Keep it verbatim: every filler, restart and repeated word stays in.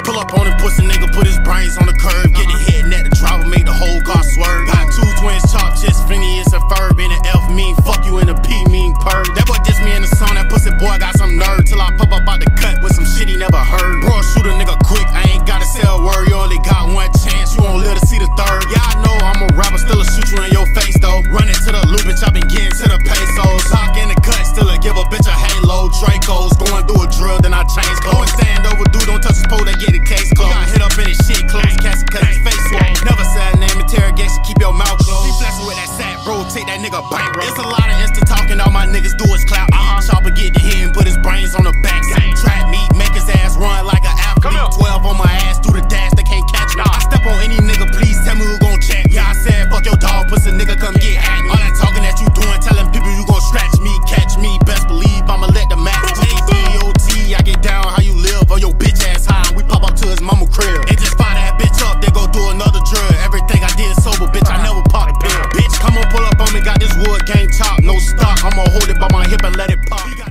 Pull up on him, pussy nigga, put his brains on the curb. Get the head net, the driver make the whole car swerve. Got two twins chopped, just Phineas and Ferb. In the F mean, fuck you in the P mean purr. That boy diss me in the song, that pussy boy got some nerve. Till I pop up out the cut with some shit he never heard. Bro, shoot a nigga quick, I ain't gotta say a word. You only got one chance, you won't live to see the third. Yeah, I know I'm a rapper, still a shoot you in your face though. Running to the loop, bitch, I been getting to the pesos. Talk in the cut, still a give a bitch a halo. Dracos, going through a drill, then I change clothes. Stand over, dude, don't touch his pole, they get the case closed. Got hit up in his shit, close cast cut his face swole. Never said name, interrogation, keep your mouth closed. He flexing with that sack, bro, take that nigga bank. It's a lot of insta talking, all my niggas do is clout. Uh-huh. Chopper get the head and put his brains on the back. Trap meat, make his ass run like an athlete. twelve on my ass, through the dash, they can't catch me. I step on any nigga, please tell me who gon' check. Yeah, I said, fuck your dog, pussy nigga, come get at me. All that talking that you doing, telling people you gon' scratch me, catch me. Best believe I'ma let the max J D O T, I get down how you live, or your bitch ass high. We pop up to his mama crib. They just fire that bitch up, they go do another drill. Everything I did sober, bitch, I never popped a pill. Bitch, come on, pull up on me, got this wood gang top, no stock. I'ma hold it by my hip and let it pop.